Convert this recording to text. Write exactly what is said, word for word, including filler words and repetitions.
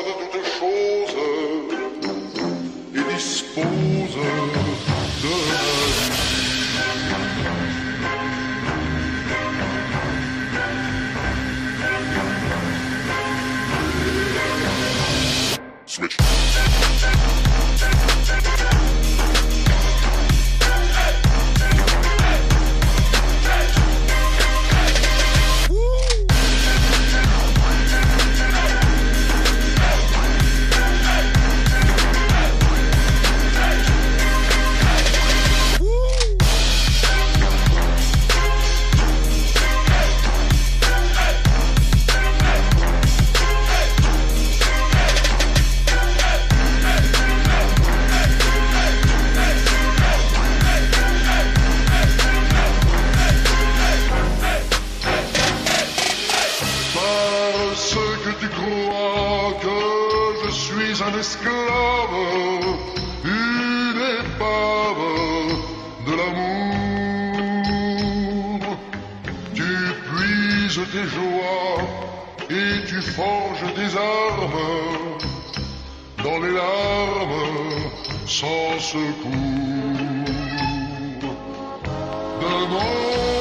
de toutes choses et dispose de la vie. Switch. Tu crois que je suis un esclave, une épave de l'amour. Tu puises tes joies et tu forges des armes dans les larmes sans secours. De mon